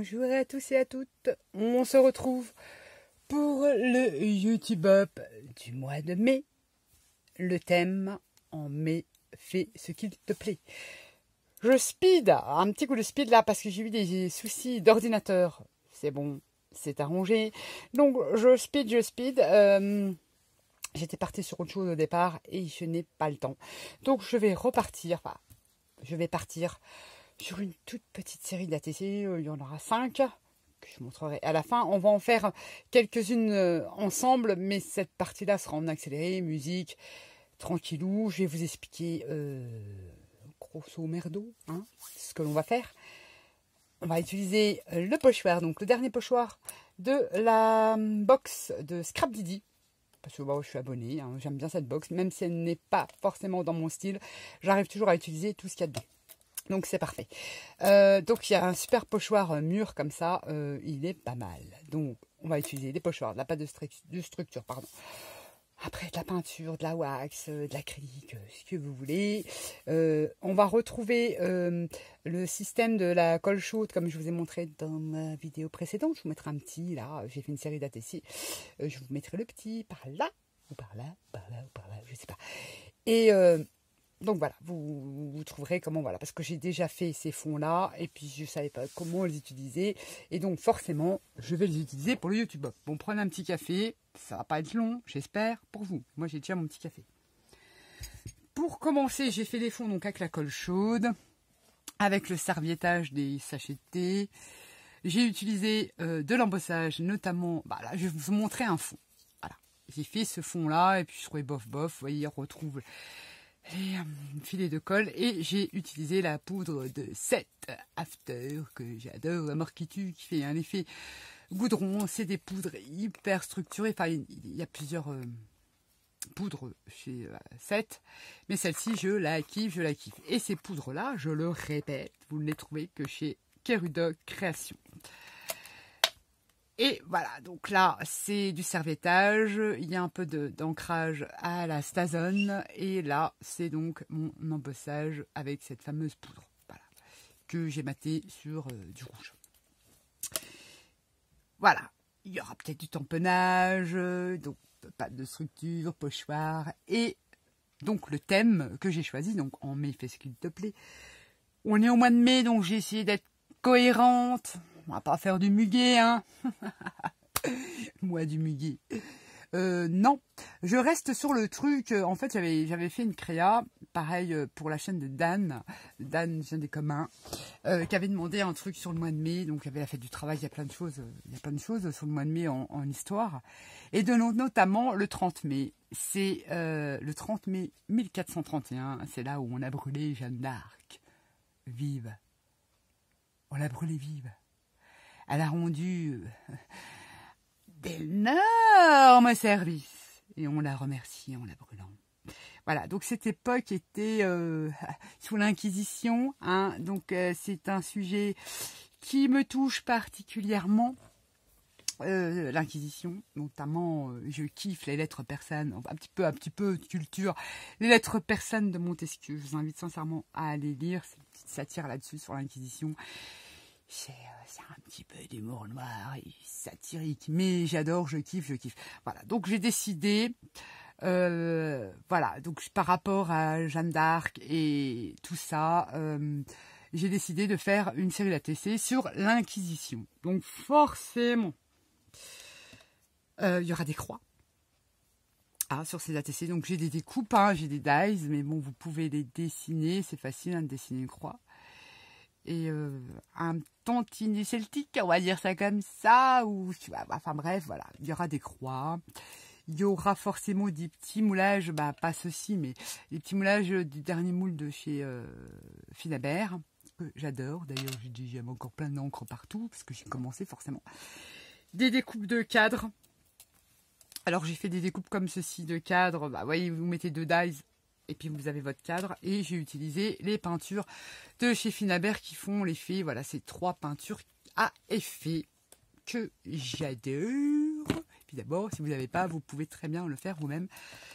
Bonjour à tous et à toutes, on se retrouve pour le YouTube Up du mois de mai. Le thème en mai, fais ce qu'il te plaît. Je speed, un petit coup de speed là parce que j'ai eu des soucis d'ordinateur. C'est bon, c'est arrangé. Donc je speed. J'étais partie sur autre chose au départ et je n'ai pas le temps. Donc je vais repartir, je vais partir sur une toute petite série d'ATC, il y en aura 5 que je montrerai à la fin. On va en faire quelques-unes ensemble, mais cette partie-là sera en accéléré, musique, tranquillou. Je vais vous expliquer grosso merdo ce que l'on va faire. On va utiliser le pochoir, donc le dernier pochoir de la box de Scrap Didi. Parce que je suis abonnée, j'aime bien cette box, même si elle n'est pas forcément dans mon style, j'arrive toujours à utiliser tout ce qu'il y a dedans. Donc c'est parfait. Donc il y a un super pochoir mûr comme ça, il est pas mal. Donc on va utiliser des pochoirs, de la pâte de structure, pardon. Après de la peinture, de la wax, de l'acrylique, ce que vous voulez. On va retrouver le système de la colle chaude comme je vous ai montré dans ma vidéo précédente. Je vous mettrai un petit là, j'ai fait une série d'ATC. Je vous mettrai le petit par là, ou par là, je sais pas. Et donc voilà, vous trouverez comment, voilà, parce que j'ai déjà fait ces fonds-là, et puis je ne savais pas comment les utiliser, et donc forcément, je vais les utiliser pour le YouTube. Bon, prenez un petit café, ça va pas être long, j'espère, pour vous. Moi, j'ai déjà mon petit café. Pour commencer, j'ai fait les fonds donc avec la colle chaude, avec le serviettage des sachets de thé. J'ai utilisé de l'embossage, notamment, là, je vais vous montrer un fond. Voilà, j'ai fait ce fond-là, et puis je trouvais bof, vous voyez, on retrouve les filets de colle et j'ai utilisé la poudre de 7 After que j'adore, la Morquitu, qui fait un effet goudron. C'est des poudres hyper structurées, enfin il y a plusieurs poudres chez 7, mais celle-ci je la kiffe. Et ces poudres là, je le répète, vous ne les trouvez que chez Kerudoc Création. Et voilà, donc là, c'est du serviettage, il y a un peu d'ancrage à la Stazone, et là, c'est donc mon embossage avec cette fameuse poudre, voilà, que j'ai maté sur du rouge. Voilà, il y aura peut-être du tamponnage, donc pâte de structure, pochoir, et donc le thème que j'ai choisi, donc en mai, fais ce qu'il te plaît. On est au mois de mai, donc j'ai essayé d'être cohérente. On va pas faire du muguet, Moi, du muguet. Non, je reste sur le truc. En fait, j'avais fait une créa, pareil pour la chaîne de Dan vient des communs, qui avait demandé un truc sur le mois de mai. Donc, il y avait la fête du travail, il y a plein de choses sur le mois de mai en histoire. Et notamment le 30 mai. C'est le 30 mai 1431. C'est là où on a brûlé Jeanne d'Arc. Vive. On l'a brûlée vive. Elle a rendu d'énormes services et on la remercie en la brûlant. Voilà, donc cette époque était sous l'Inquisition, donc c'est un sujet qui me touche particulièrement. L'Inquisition, notamment, je kiffe les lettres persanes, un petit peu de culture, les lettres persanes de Montesquieu. Je vous invite sincèrement à aller lire, c'est une petite satire là-dessus sur l'Inquisition. C'est un petit peu d'humour noir et satirique, mais j'adore, je kiffe. Voilà, donc j'ai décidé, voilà, donc par rapport à Jeanne d'Arc et tout ça, j'ai décidé de faire une série d'ATC sur l'Inquisition. Donc forcément, il y aura des croix sur ces ATC. Donc j'ai des découpes, j'ai des dies, mais bon, vous pouvez les dessiner, c'est facile de dessiner une croix. Et un tantinet celtique, on va dire ça comme ça, ou enfin bref, voilà, il y aura des croix, il y aura forcément des petits moulages, pas ceci, mais des petits moulages du dernier moule de chez Finabert, que j'adore, d'ailleurs j'ai encore plein d'encre partout, parce que j'ai commencé forcément. Des découpes de cadres, alors j'ai fait des découpes comme ceci de cadres, vous voyez, vous mettez 2 dies, et puis vous avez votre cadre, et j'ai utilisé les peintures de chez Finabert qui font l'effet, voilà, ces 3 peintures à effet que j'adore. Et puis d'abord, si vous n'avez pas, vous pouvez très bien le faire vous-même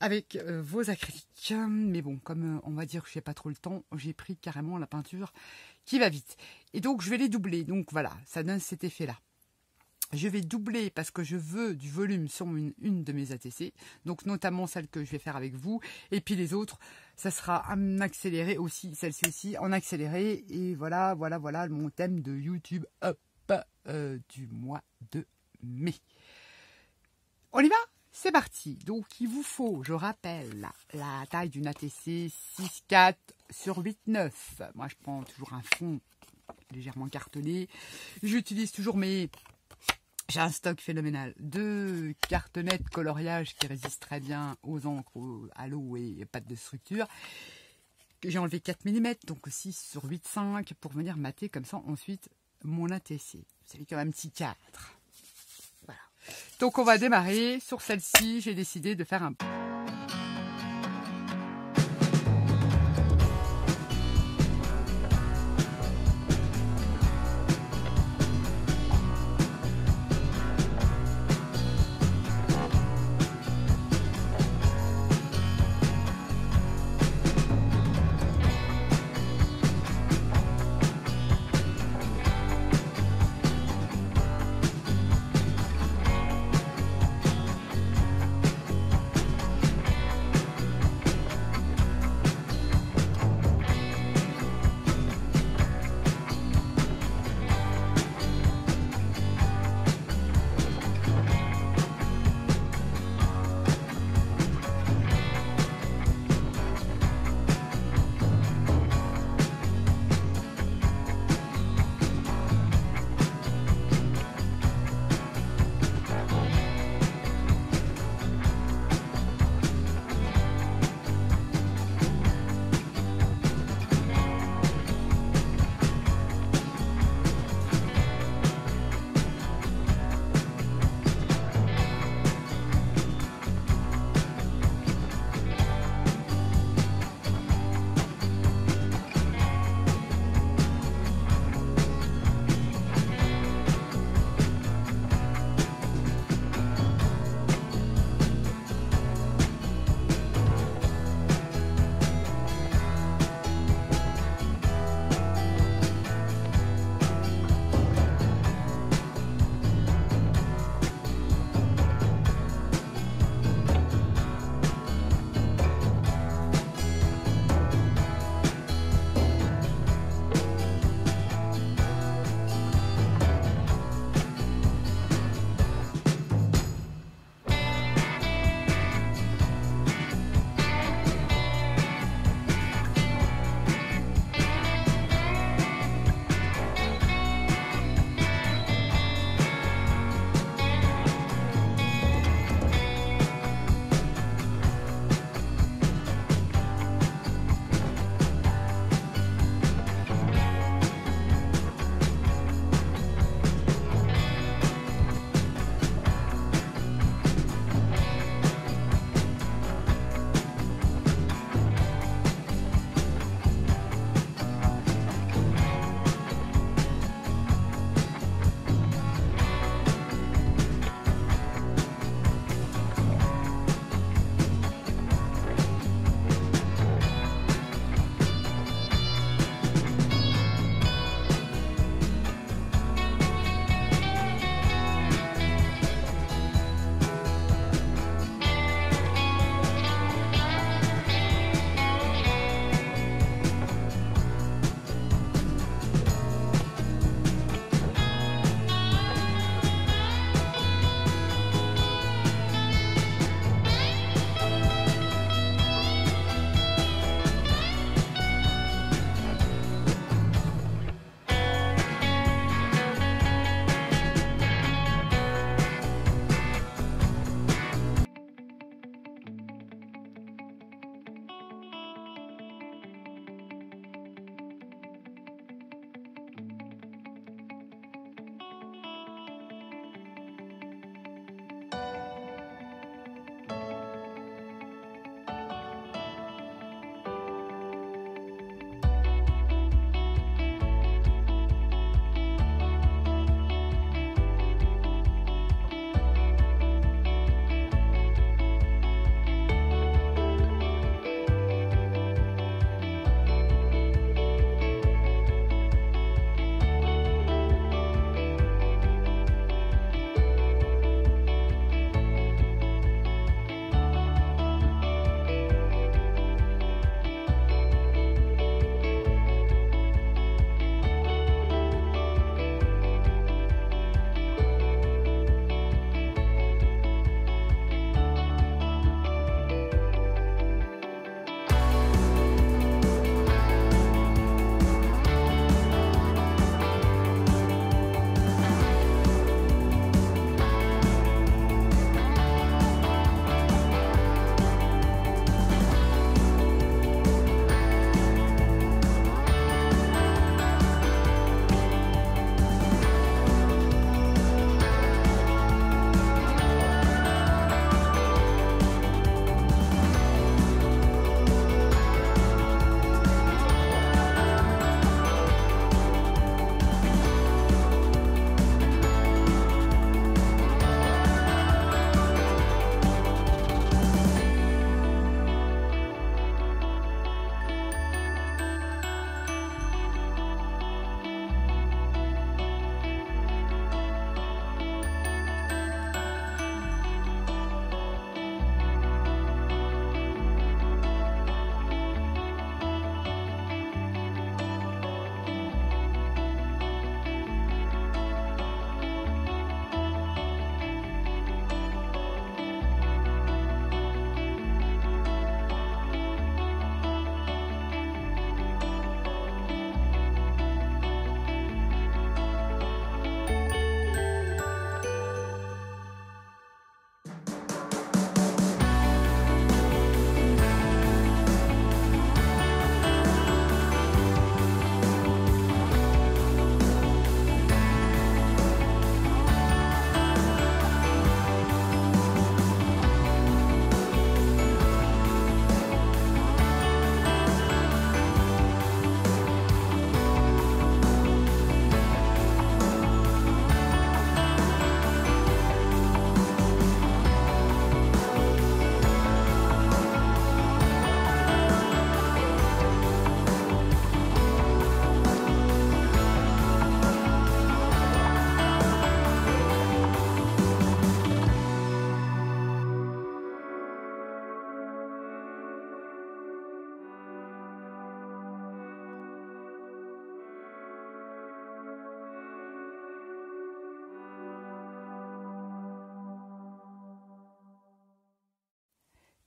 avec vos acryliques. Mais bon, comme on va dire que je n'ai pas trop le temps, j'ai pris carrément la peinture qui va vite. Et donc, je vais les doubler. Donc voilà, ça donne cet effet-là. Je vais doubler parce que je veux du volume sur une de mes ATC, donc notamment celle que je vais faire avec vous, et puis les autres, ça sera en accéléré aussi, celle-ci aussi en accéléré, et voilà mon thème de YouTube Up du mois de mai. On y va? C'est parti. Donc il vous faut, je rappelle, la taille d'une ATC 6,4 sur 8,9. Moi je prends toujours un fond légèrement cartonné. J'utilise toujours j'ai un stock phénoménal de cartonnettes coloriage qui résistent très bien aux encres, à l'eau et pâte de structure. J'ai enlevé 4 mm, donc 6 sur 8,5 pour venir mater comme ça ensuite mon ATC. Vous savez comme un petit 4. Voilà. Donc on va démarrer. Sur celle-ci, j'ai décidé de faire un...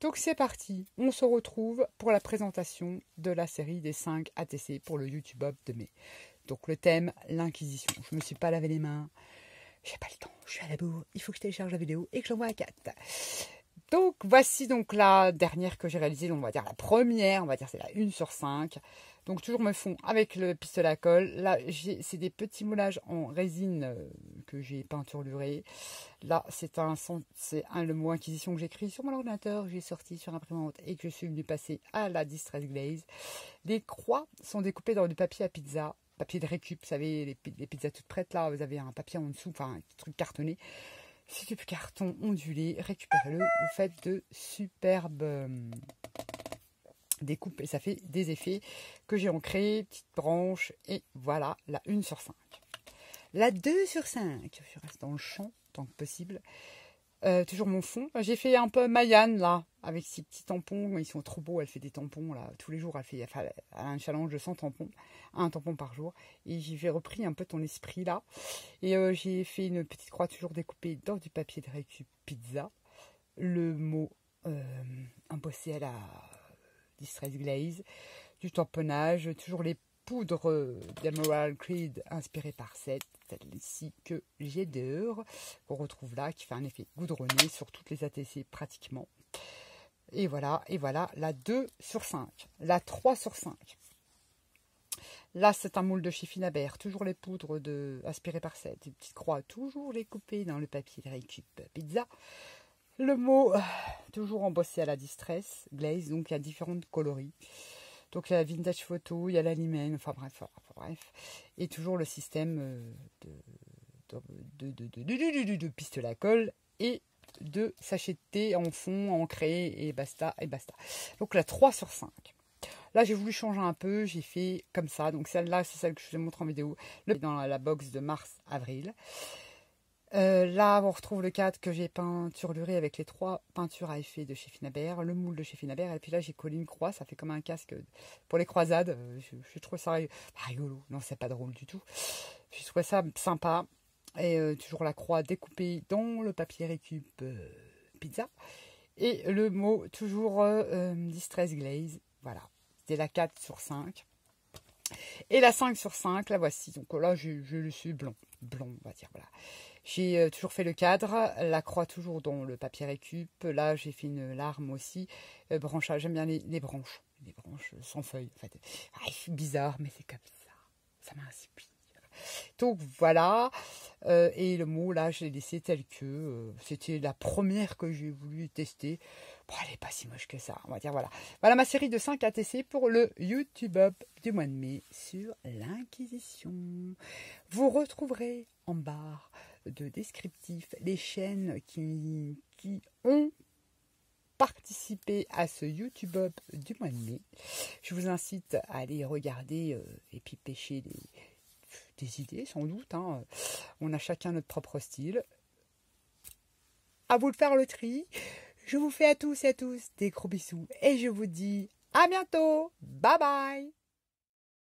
Donc c'est parti, on se retrouve pour la présentation de la série des 5 ATC pour le YouTube Hub de mai. Donc le thème, l'Inquisition. Je ne me suis pas lavé les mains, j'ai pas le temps, je suis à la bourre, il faut que je télécharge la vidéo et que j'envoie à Kat. Donc voici donc la dernière que j'ai réalisée, on va dire la première, on va dire c'est la 1 sur 5. Donc toujours me fond avec le pistolet à colle. Là c'est des petits moulages en résine que j'ai peinturluré. Là c'est le mot Inquisition que j'écris sur mon ordinateur, j'ai sorti sur imprimante et que je suis venu passer à la Distress Glaze. Les croix sont découpées dans du papier à pizza, papier de récup, vous savez les pizzas toutes prêtes là, vous avez un papier en dessous, enfin un truc cartonné. C'est du carton ondulé, récupérez-le, vous faites de superbes découpes et ça fait des effets que j'ai ancrés, petites branches et voilà la 1 sur 5. La 2 sur 5, je reste dans le champ tant que possible. Toujours mon fond. J'ai fait un peu Mayan là, avec ses petits tampons. Ils sont trop beaux. Elle fait des tampons là tous les jours. Elle a un challenge de 100 tampons, un tampon par jour. Et j'ai repris un peu ton esprit là. Et j'ai fait une petite croix toujours découpée dans du papier de récup pizza. Le mot embossé à la Distress Glaze, du tamponnage, toujours les poudre d'Emerald Creed inspirée par celle-ci que j'adore, qu'on retrouve là, qui fait un effet goudronné sur toutes les ATC pratiquement. Et voilà la 2 sur 5. La 3 sur 5. Là, c'est un moule de chez Finabert, toujours les poudres inspirées par cette, des petites croix, toujours les coupées dans le papier de récup pizza. Le mot, toujours embossé à la Distress Glaze, donc il y a différentes coloris. Donc il y a la vintage photo, il y a la limène, enfin bref. Et toujours le système de pistolet à colle et de sachet de thé en fond, ancré et basta. Donc la 3 sur 5. Là j'ai voulu changer un peu, j'ai fait comme ça. Donc celle-là c'est celle que je vous ai montrée en vidéo. Dans la box de mars-avril. Là, on retrouve le cadre que j'ai peinturluré avec les 3 peintures à effet de chez Finabert, le moule de chez Finabert, et puis là j'ai collé une croix, ça fait comme un casque pour les croisades. Je trouve ça rigolo, non c'est pas drôle du tout. Je trouve ça sympa, et toujours la croix découpée dans le papier récup pizza, et le mot toujours Distress Glaze, voilà, c'était la 4 sur 5. Et la 5 sur 5, la voici, donc là je le suis blond, on va dire, voilà. J'ai toujours fait le cadre, la croix toujours dans le papier récup. Là, j'ai fait une larme aussi. Branchage, j'aime bien les branches. Les branches sans feuilles, en fait. C'est bizarre, mais c'est comme ça. Ça m'inspire. Donc, voilà. Et le mot, là, je l'ai laissé tel que. C'était la première que j'ai voulu tester. Bon, elle n'est pas si moche que ça, on va dire, voilà. Voilà ma série de 5 ATC pour le YouTube Up du mois de mai sur l'Inquisition. Vous retrouverez en barre de descriptif les chaînes qui ont participé à ce YouTube Up du mois de mai. Je vous incite à aller regarder et puis pêcher des idées sans doute. Hein. On a chacun notre propre style. À vous de faire le tri. Je vous fais à tous et à tous des gros bisous et je vous dis à bientôt. Bye bye.